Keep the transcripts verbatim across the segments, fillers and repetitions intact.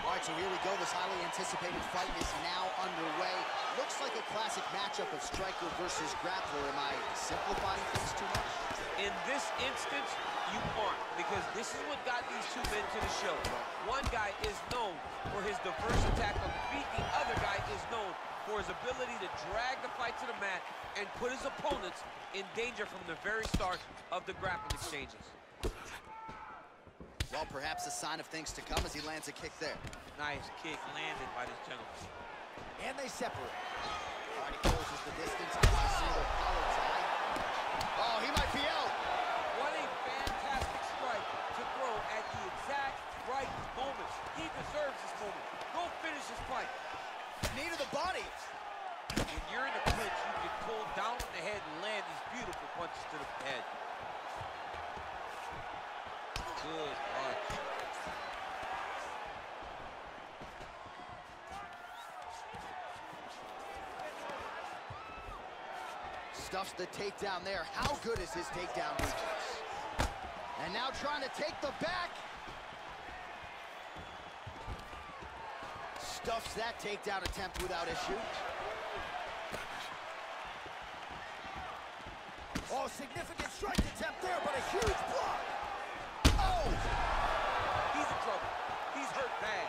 All right, so here we go. This highly anticipated fight is now underway. Looks like a classic matchup of striker versus grappler. Am I simplifying things too much? In this instance, you aren't, because this is what got these two men to the show. One guy is known for his diverse attack on the feet. The other guy is known for his ability to drag the fight to the mat and put his opponents in danger from the very start of the grappling exchanges. Well, perhaps a sign of things to come as he lands a kick there. Nice kick landed by this gentleman. And they separate. All right, he closes the distance. Gets a single collar tie. Oh, he might be out. What a fantastic strike to throw at the exact right moment. He deserves this moment. Go finish this fight. Knee to the body. When you're in the clinch, you can pull down on the head and land these beautiful punches to the head. Good punch. Stuffs the takedown there. How good is his takedown defense? And now trying to take the back. Stuffs that takedown attempt without issue. Oh, significant strike attempt there, but a huge block. Oh! He's in trouble. He's hurt bad.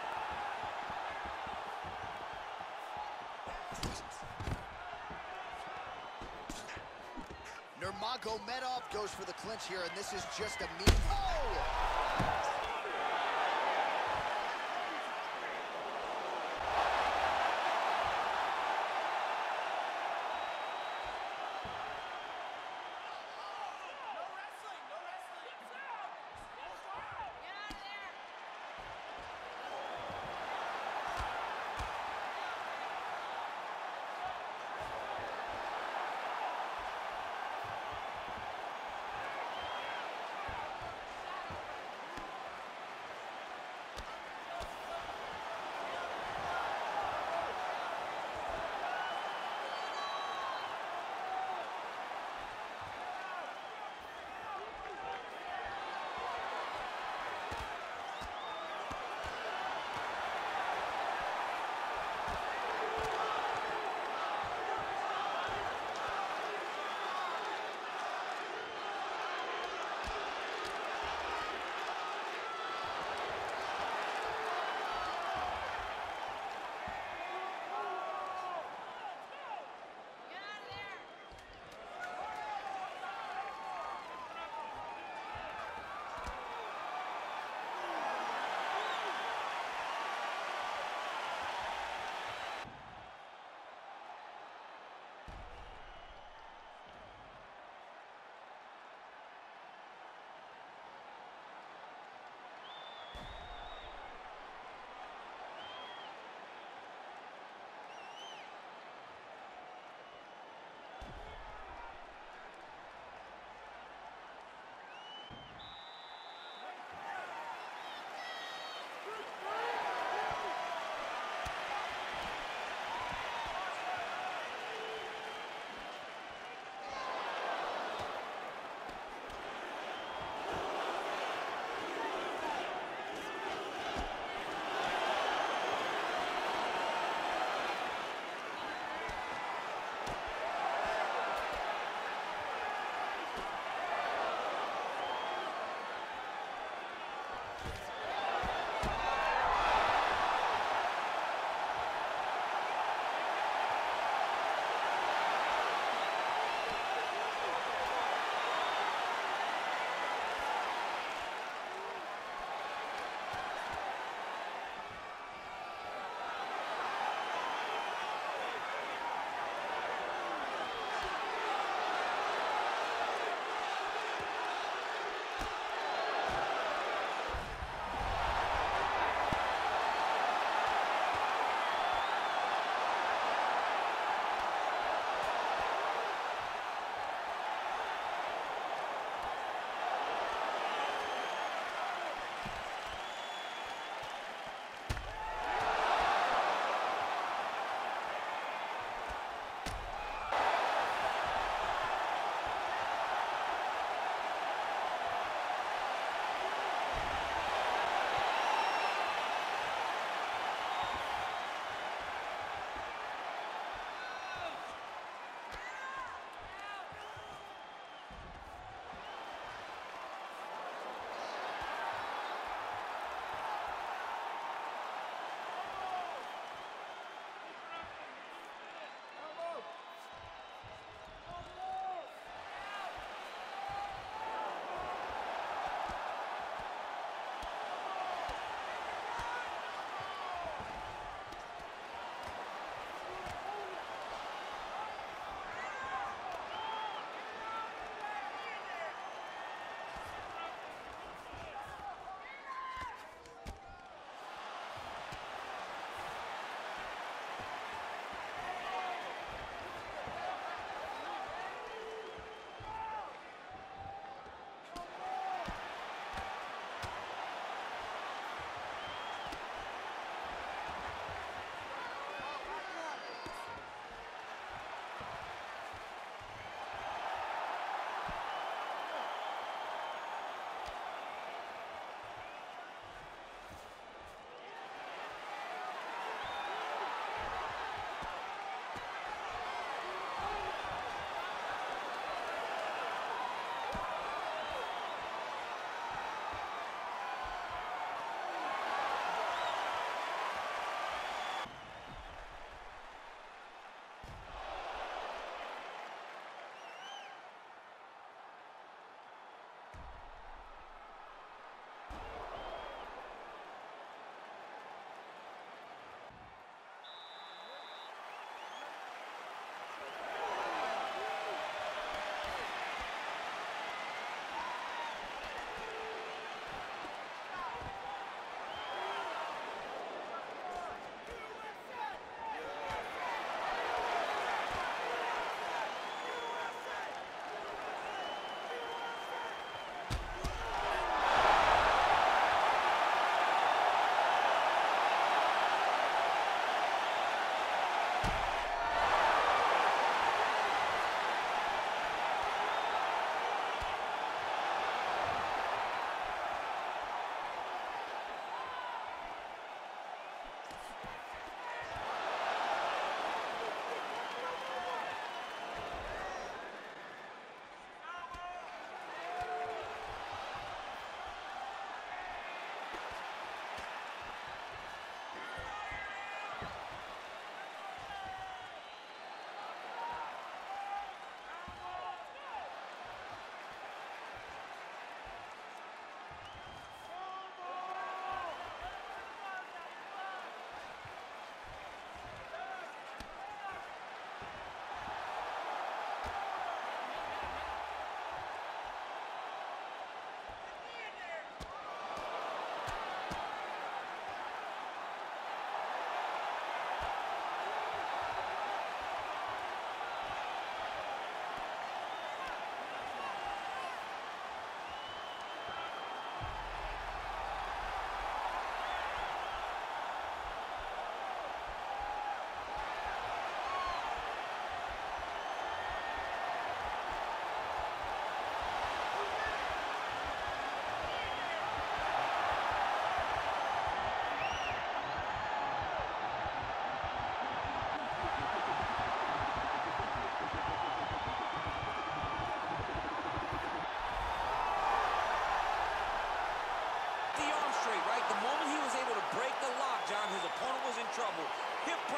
Nurmagomedov goes for the clinch here, and this is just a mean. Oh!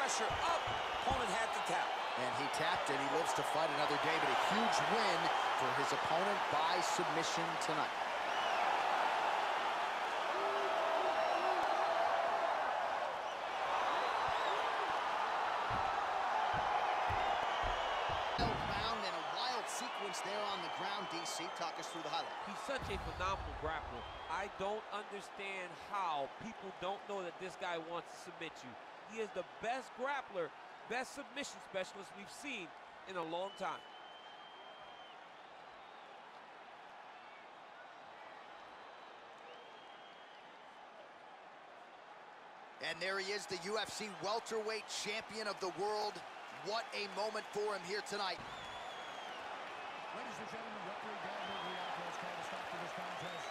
pressure up. Opponent had to tap. And he tapped and he lives to fight another day, but a huge win for his opponent by submission tonight. Wild and a wild sequence there on the ground. D C, talk us through the highlight. He's such a phenomenal grappler. I don't understand how people don't know that this guy wants to submit you. He is the best grappler, best submission specialist we've seen in a long time. And there he is, the U F C welterweight champion of the world. What a moment for him here tonight. Ladies and gentlemen, referee Dan Murray has called a stop to this contest